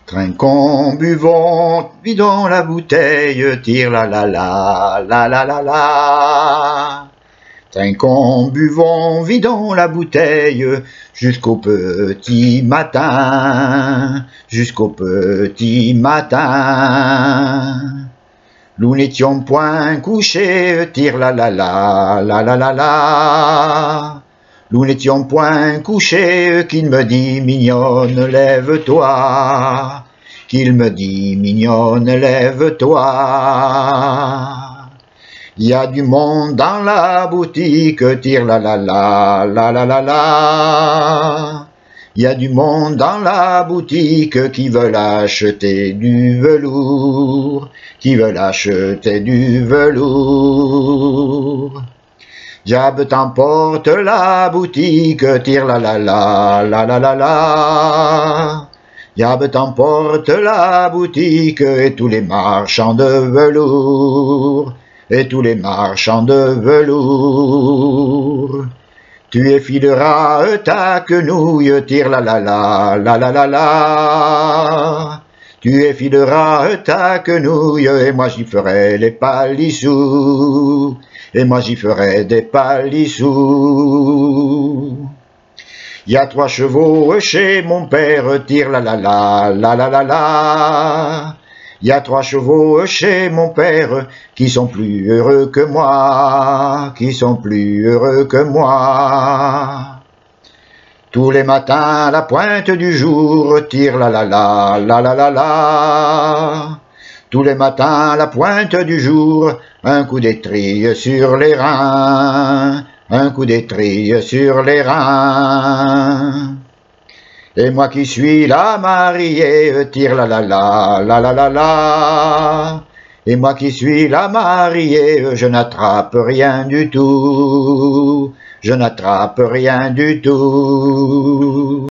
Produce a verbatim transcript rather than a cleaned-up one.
Trinquons, buvons, vidons la bouteille, tire la la la, la la la la. Trinquons, buvons, vidons la bouteille, jusqu'au petit matin, jusqu'au petit matin. Nous n'étions point couchés, tire la la la, la la la la. Nous n'étions point couchés, qu'il me dit mignonne, lève-toi, qu'il me dit mignonne, lève-toi. Il y a du monde dans la boutique, tire la la la, la la la la. Il y a du monde dans la boutique qui veulent acheter du velours, qui veulent acheter du velours. Diable t'emporte la boutique, tire la la la, la la la la. Diable t'emporte la boutique et tous les marchands de velours, et tous les marchands de velours. Tu effileras ta quenouille, tire la la la, la la la la. Tu effileras ta quenouille et moi j'y ferai les palissous, et moi j'y ferai des palissous. Il y a trois chevaux chez mon père, tire la la la, la la la la. Il y a trois chevaux chez mon père qui sont plus heureux que moi, qui sont plus heureux que moi. Tous les matins à la pointe du jour, tire la la la, la la la la. Tous les matins à la pointe du jour, un coup d'étrille sur les reins, un coup d'étrille sur les reins. Et moi qui suis la mariée, tire la la la, la la la la. Et moi qui suis la mariée, je n'attrape rien du tout, je n'attrape rien du tout.